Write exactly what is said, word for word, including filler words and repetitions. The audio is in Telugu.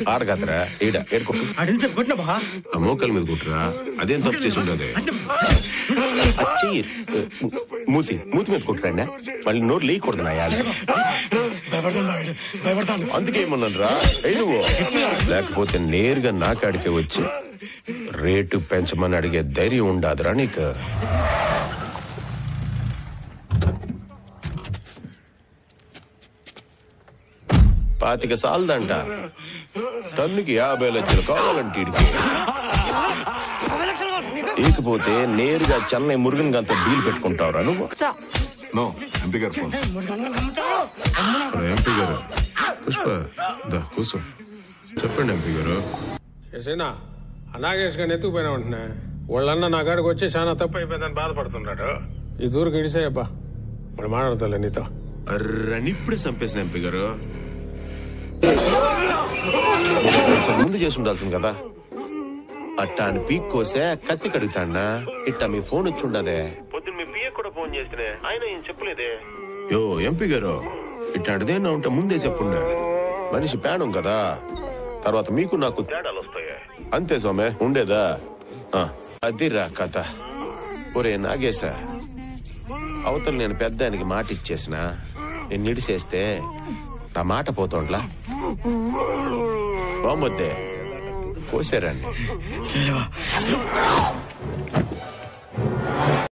ఆడగదరా ఈడ ఏడుకొట్టు మోకల మీద కుట్టురా అదేం తప్పు చేసి ఉండదు మూతి మూతి మీద కుట్టురండి మళ్ళీ నోరు లేకూడదున్నాయా అందుకేమన్నాను రా నువ్వు లేకపోతే నేరుగా నా కాడికే వచ్చి రేటు పెంచమని అడిగే ధైర్యం ఉండదురా నీకు పాతిక సాలదంట టన్నుకి యాభై లక్షలు కావాలంటే ఇకపోతే నేరుగా చెన్నై మురుగన్ గంత డీల్ పెట్టుకుంటావురా నువ్వు ఎంపీ గారు ఎంపీ గారు పుష్ప కూర్చో చెప్పండి ఎంపీ గారు చేసేనా నాగేష్ గారిని ఎత్తుకుపోయినా ఉంటున్నా వాళ్ళన్న నా కాడికి వచ్చి చాలా తప్పు అయిపోయిందని బాధపడుతున్నాడు ఈ దూరకు ఇడిసేయబ్బా మరి మాట్లాడతాలే నీతో అర్రని ఇప్పుడే చంపేసిన ఎంపీ గారు ముందు చేసి ఉండాల్సింది కదా అట్టా అని పీక్ కోసే కత్తి కడుగుతాడా ఇట్టా మీ ఫోన్ వచ్చి ఉండదే పొద్దున్న మీ పిఏ కూడా ఫోన్ చేస్తే ఆయన ఏం చెప్పలేదే యో ఎంపీ గారు ఇట్లాంటిదేనా ఉంటే ముందే చెప్పుండే మనిషి పేడం కదా తర్వాత మీకు నాకు తేడాలు వస్తాయి అంతే సోమే ఉండేదా అదిరా కథ ఒరే నాగేశా అవతల నేను పెద్దానికి మాట ఇచ్చేసిన నేను నిడిసేస్తే నా మాట పోతోండ్లా బామ్మొద్దే కోసారండి